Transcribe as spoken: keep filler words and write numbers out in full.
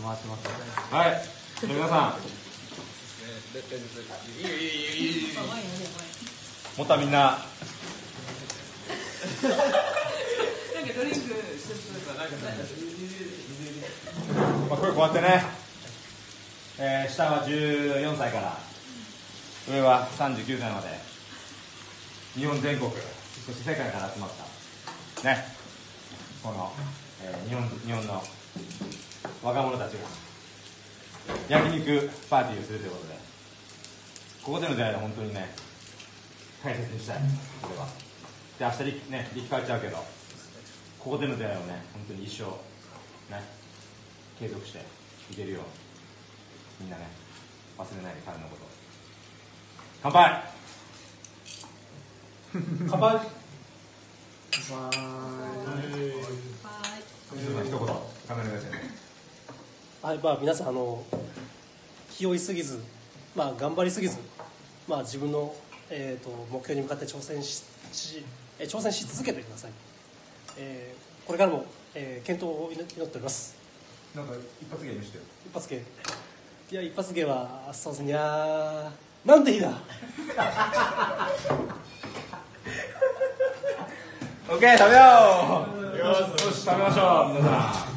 回ってます。はい、皆さん。もったみんな。なんかドリンク。まあこれこうやってね、えー、下はじゅうよんさいから上はさんじゅうきゅうさいまで日本全国、そして世界から集まったね、この、えー、日本日本の若者たちが焼肉パーティーをするということで、ここでの出会いは本当にね大切にしたい。これはで明日ね生き返っちゃうけど、ここでの出会いをね本当に一生ね継続していけるようみんなね忘れないで彼のこと。乾杯。 乾杯。 乾杯。一言カメラ目線で。 はい、まあ皆さんあの気負いすぎず、まあ頑張りすぎず、まあ自分のえっ、ー、と目標に向かって挑戦し、しえー、挑戦し続けてください。えー、これからも、えー、健闘を祈っております。 なんか一発芸見してよ。 一発芸。いや一発芸はそうですね。なんて日だ。 オッケー食べよう。よし食べましょう皆さん。